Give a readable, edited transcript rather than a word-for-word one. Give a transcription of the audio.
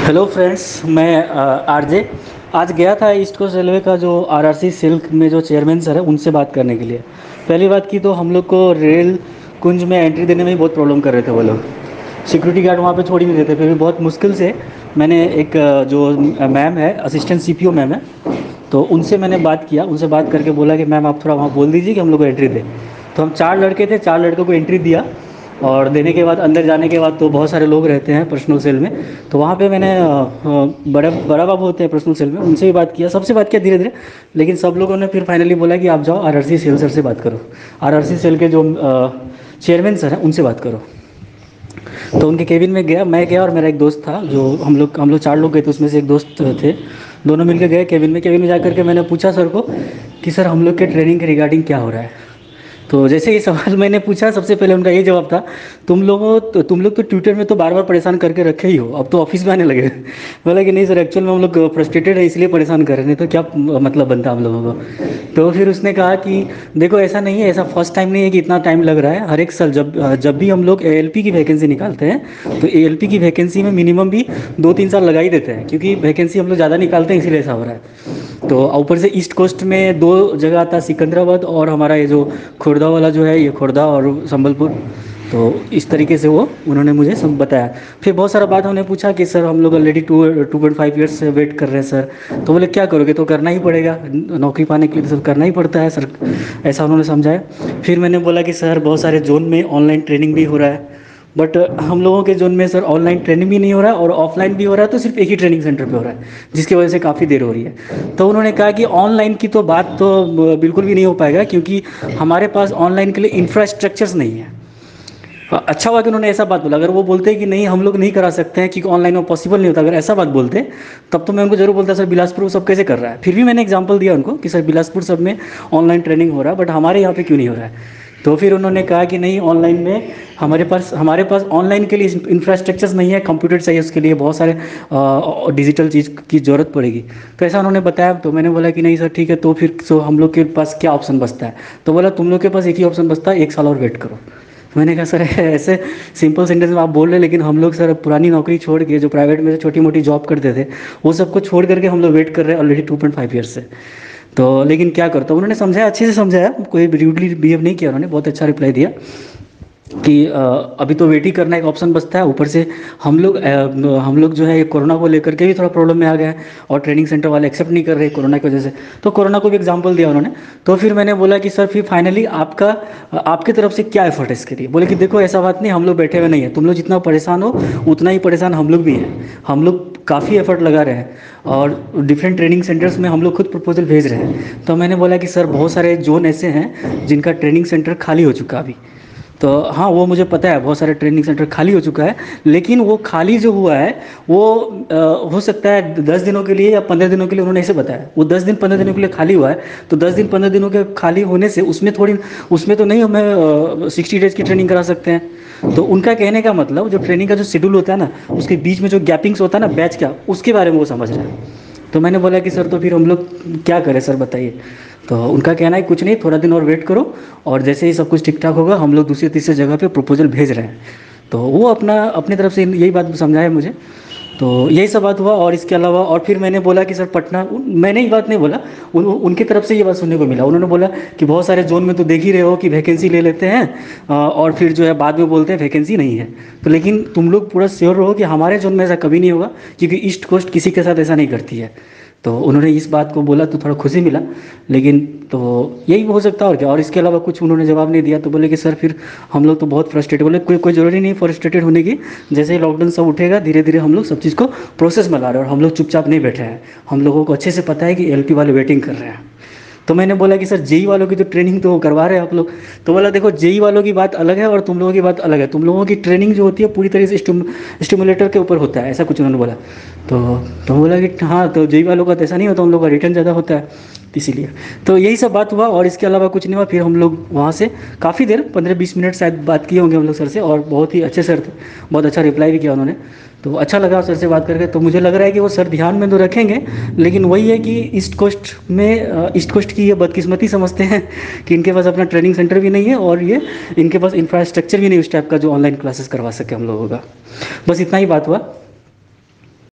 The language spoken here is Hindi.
हेलो फ्रेंड्स, मैं आरजे आज गया था ईस्ट कोस्ट रेलवे का जो आरआरसी सिल्क में जो चेयरमैन सर है उनसे बात करने के लिए। पहली बात की तो हम लोग को रेल कुंज में एंट्री देने में ही बहुत प्रॉब्लम कर रहे थे वो लोग। सिक्योरिटी गार्ड वहाँ पे छोड़ ही नहीं देते, फिर भी बहुत मुश्किल से मैंने एक जो मैम है, असिस्टेंट सीपीओ मैम है, तो उनसे मैंने बात किया। उनसे बात करके बोला कि मैम आप थोड़ा वहाँ बोल दीजिए कि हम लोग को एंट्री दें। तो हम 4 लड़के थे, 4 लड़कों को एंट्री दिया। और देने के बाद अंदर जाने के बाद तो बहुत सारे लोग रहते हैं पर्सनल सेल में। तो वहाँ पे मैंने बड़ा बाबू होते हैं पर्सनल सेल में, उनसे भी बात किया, सबसे बात किया धीरे धीरे। लेकिन सब लोगों ने फिर फाइनली बोला कि आप जाओ आरआरसी सेल सर से बात करो, आरआरसी सेल के जो चेयरमैन सर हैं उनसे बात करो। तो उनके केबिन में गया, मैं गया और मेरा एक दोस्त था, जो हम लोग 4 लोग गए थे, उसमें से एक दोस्त थे। दोनों मिलकर गए केबिन में जा करके मैंने पूछा सर को कि सर हम लोग के ट्रेनिंग के रिगार्डिंग क्या हो रहा है। तो जैसे ये सवाल मैंने पूछा, सबसे पहले उनका ये जवाब था, तुम लोग तो ट्विटर में तो बार बार परेशान करके रखे ही हो, अब तो ऑफिस में आने लगे। बोला कि नहीं सर, एक्चुअल में हम लोग फ्रस्ट्रेटेड है इसलिए परेशान कर रहे हैं, नहीं तो क्या मतलब बनता हम लोगों को। तो फिर उसने कहा कि देखो ऐसा नहीं है, ऐसा फर्स्ट टाइम नहीं है कि इतना टाइम लग रहा है। हर एक साल जब भी हम लोग एएलपी की वैकेंसी निकालते हैं तो एएलपी की वैकेंसी में मिनिमम भी 2-3 साल लगा ही देते हैं, क्योंकि वैकेंसी हम लोग ज़्यादा निकालते हैं इसीलिए ऐसा हो रहा है। तो ऊपर से ईस्ट कोस्ट में 2 जगह आता है, सिकंदराबाद और हमारा ये जो खुर्दा वाला जो है, ये खुर्दा और संबलपुर। तो इस तरीके से वो उन्होंने मुझे सब बताया। फिर बहुत सारा बात उन्होंने पूछा कि सर हम लोग ऑलरेडी 2.5 ईयर्स से वेट कर रहे हैं सर। तो बोले क्या करोगे, तो करना ही पड़ेगा, नौकरी पाने के लिए तो सब करना ही पड़ता है सर, ऐसा उन्होंने समझाया। फिर मैंने बोला कि सर बहुत सारे जोन में ऑनलाइन ट्रेनिंग भी हो रहा है, बट हम लोगों के जोन में सर ऑनलाइन ट्रेनिंग भी नहीं हो रहा है और ऑफलाइन भी हो रहा है, तो सिर्फ एक ही ट्रेनिंग सेंटर पे हो रहा है, जिसकी वजह से काफ़ी देर हो रही है। तो उन्होंने कहा कि ऑनलाइन की तो बात तो बिल्कुल भी नहीं हो पाएगा, क्योंकि हमारे पास ऑनलाइन के लिए इंफ्रास्ट्रक्चर्स नहीं है। अच्छा हुआ कि उन्होंने ऐसा बात बोला। अगर वो बोलते कि नहीं हम लोग नहीं करा सकते हैं क्योंकि ऑनलाइन में पॉसिबल नहीं होता, अगर ऐसा बात बोलते तब तो मैं उनको जरूर बोलता सर बिलासपुर वो सब कैसे कर रहा है। फिर भी मैंने एग्जांपल दिया उनको कि सर बिलासपुर सब में ऑनलाइन ट्रेनिंग हो रहा है, बट हमारे यहाँ पे क्यों नहीं हो रहा है। तो फिर उन्होंने कहा कि नहीं, ऑनलाइन में हमारे पास ऑनलाइन के लिए इंफ्रास्ट्रक्चर्स नहीं है, कंप्यूटर चाहिए उसके लिए, बहुत सारे डिजिटल चीज़ की ज़रूरत पड़ेगी। तो ऐसा उन्होंने बताया। तो मैंने बोला कि नहीं सर ठीक है, तो फिर हम लोग के पास क्या ऑप्शन बचता है। तो बोला तुम लोग के पास एक ही ऑप्शन बचता है, 1 साल और वेट करो। मैंने कहा सर ऐसे सिंपल सेंटेंस में आप बोल रहे हैं, लेकिन हम लोग सर पुरानी नौकरी छोड़ के जो प्राइवेट में से छोटी मोटी जॉब करते थे वो सबको छोड़ करके हम लोग वेट कर रहे हैं ऑलरेडी 2.5 ईयर्स से। तो लेकिन क्या करता हूँ, उन्होंने समझाया, अच्छे से समझाया, कोई रूडली बिहेव नहीं किया, उन्होंने बहुत अच्छा रिप्लाई दिया कि अभी तो वेट ही करना एक ऑप्शन बचता है। ऊपर से हम लोग जो है ये कोरोना को लेकर के भी थोड़ा प्रॉब्लम में आ गया है, और ट्रेनिंग सेंटर वाले एक्सेप्ट नहीं कर रहे कोरोना की वजह से। तो कोरोना को भी एग्जांपल दिया उन्होंने। तो फिर मैंने बोला कि सर फिर फाइनली आपकी तरफ से क्या एफर्ट है इसके लिए। बोले कि देखो ऐसा बात नहीं, हम लोग बैठे हुए नहीं है, तुम लोग जितना परेशान हो उतना ही परेशान हम लोग भी हैं। हम लोग काफ़ी एफर्ट लगा रहे हैं और डिफरेंट ट्रेनिंग सेंटर्स में हम लोग खुद प्रपोजल भेज रहे हैं। तो मैंने बोला कि सर बहुत सारे जोन ऐसे हैं जिनका ट्रेनिंग सेंटर खाली हो चुका अभी। तो हाँ, वो मुझे पता है, बहुत सारे ट्रेनिंग सेंटर खाली हो चुका है, लेकिन वो खाली जो हुआ है वो हो सकता है 10 दिनों के लिए या 15 दिनों के लिए। उन्होंने ऐसे बताया वो 10 दिन 15 दिनों के लिए खाली हुआ है। तो 10 दिन 15 दिनों के खाली होने से उसमें तो नहीं हमें 60 डेज की ट्रेनिंग करा सकते हैं। तो उनका कहने का मतलब जो ट्रेनिंग का जो शेड्यूल होता है ना, उसके बीच में जो गैपिंग्स होता है ना बैच का, उसके बारे में वो समझ रहे हैं। तो मैंने बोला कि सर तो फिर हम लोग क्या करें सर बताइए। तो उनका कहना है कुछ नहीं, थोड़ा दिन और वेट करो, और जैसे ही सब कुछ ठीक ठाक होगा हम लोग दूसरी तीसरी जगह पे प्रपोजल भेज रहे हैं। तो वो अपनी तरफ से यही बात समझाया मुझे। तो यही सब बात हुआ। और इसके अलावा और फिर मैंने बोला कि सर पटना, मैंने ये बात नहीं बोला, उनकी तरफ से ये बात सुनने को मिला। उन्होंने बोला कि बहुत सारे जोन में तो देख ही रहे हो कि वैकेंसी ले लेते हैं और फिर जो है बाद में बोलते हैं वैकेंसी नहीं है। तो लेकिन तुम लोग पूरा श्योर रहो कि हमारे जोन में ऐसा कभी नहीं होगा, क्योंकि ईस्ट कोस्ट किसी के साथ ऐसा नहीं करती है। तो उन्होंने इस बात को बोला तो थोड़ा खुशी मिला। लेकिन तो यही हो सकता है और क्या, और इसके अलावा कुछ उन्होंने जवाब नहीं दिया। तो बोले कि सर फिर हम लोग तो बहुत फ्रस्ट्रेटेड। बोले कोई ज़रूरी नहीं फ्रस्ट्रेटेड होने की, जैसे ही लॉकडाउन सब उठेगा धीरे धीरे हम लोग सब चीज़ को प्रोसेस में ला रहे हैं, और हम लोग चुपचाप नहीं बैठे हैं। हम लोगों को अच्छे से पता है कि एलपी वाले वेटिंग कर रहे हैं। तो मैंने बोला कि सर जेई वालों की तो ट्रेनिंग तो करवा रहे हैं आप लोग। तो बोला देखो जेई वालों की बात अलग है और तुम लोगों की बात अलग है। तुम लोगों की ट्रेनिंग जो होती है पूरी तरह से स्टिमुलेटर के ऊपर होता है, ऐसा कुछ उन्होंने बोला। तो बोला कि हाँ, तो जेई वालों का तो ऐसा नहीं होता, उन लोगों का रिटर्न ज़्यादा होता है इसीलिए। तो यही सब बात हुआ और इसके अलावा कुछ नहीं हुआ। फिर हम लोग वहाँ से काफ़ी देर 15-20 मिनट शायद बात किए होंगे हम लोग सर से, और बहुत ही अच्छे सर थे, बहुत अच्छा रिप्लाई भी किया उन्होंने। तो अच्छा लगा सर से बात करके। तो मुझे लग रहा है कि वो सर ध्यान में तो रखेंगे, लेकिन वही है कि ईस्ट कोस्ट की ये बदकिस्मती समझते हैं कि इनके पास अपना ट्रेनिंग सेंटर भी नहीं है और ये इनके पास इंफ्रास्ट्रक्चर भी नहीं उस टाइप का जो ऑनलाइन क्लासेस करवा सके हम लोगों का। बस इतना ही बात हुआ।